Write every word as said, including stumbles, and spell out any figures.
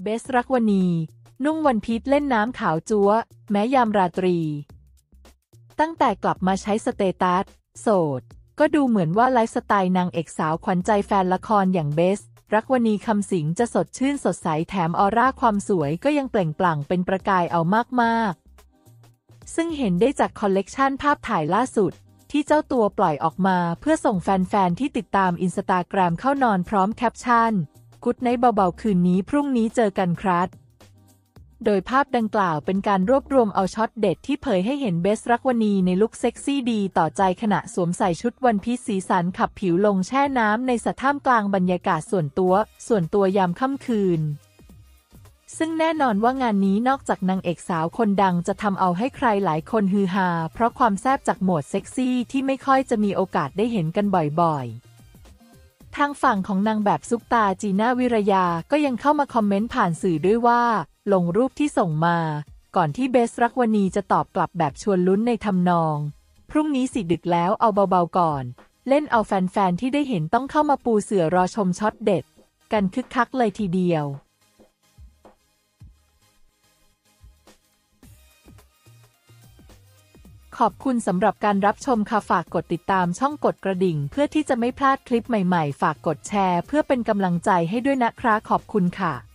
เบสรักวณีนุ่งวันพีชเล่นน้ำขาวจั๊วแม้ยามราตรีตั้งแต่กลับมาใช้สเตตัสโสดก็ดูเหมือนว่าไลฟ์สไตล์นางเอกสาวขวัญใจแฟนละครอย่างเบสรักวณีคำสิงจะสดชื่นสดใสแถมออร่าความสวยก็ยังเปล่งปลั่งเป็นประกายเอามากๆซึ่งเห็นได้จากคอลเลกชันภาพถ่ายล่าสุดที่เจ้าตัวปล่อยออกมาเพื่อส่งแฟนๆที่ติดตามอินสตาแกรมเข้านอนพร้อมแคปชั่นกุ๊ดไนท์เบาๆคืนนี้พรุ่งนี้เจอกันครับโดยภาพดังกล่าวเป็นการรวบรวมเอาช็อตเด็ดที่เผยให้เห็นเบสรักวณีในลุคเซ็กซี่ดีต่อใจขณะสวมใส่ชุดวันพีซสีสันขับผิวลงแช่น้ำในสระท่ามกลางบรรยากาศส่วนตัวส่วนตัวยามค่ำคืนซึ่งแน่นอนว่างานนี้นอกจากนางเอกสาวคนดังจะทำเอาให้ใครหลายคนฮือฮาเพราะความแซ่บจากโหมดเซ็กซี่ที่ไม่ค่อยจะมีโอกาสได้เห็นกันบ่อยๆทางฝั่งของนางแบบซุปตาจีน่าวิรยาก็ยังเข้ามาคอมเมนต์ผ่านสื่อด้วยว่าลงรูปที่ส่งมาก่อนที่เบสรักวณีจะตอบกลับแบบชวนลุ้นในทำนองพรุ่งนี้สิดึกแล้วเอาเบาๆก่อนเล่นเอาแฟนๆที่ได้เห็นต้องเข้ามาปูเสื่อรอชมช็อตเด็ดกันคึกคักเลยทีเดียวขอบคุณสำหรับการรับชมค่ะฝากกดติดตามช่องกดกระดิ่งเพื่อที่จะไม่พลาดคลิปใหม่ๆฝากกดแชร์เพื่อเป็นกำลังใจให้ด้วยนะคะขอบคุณค่ะ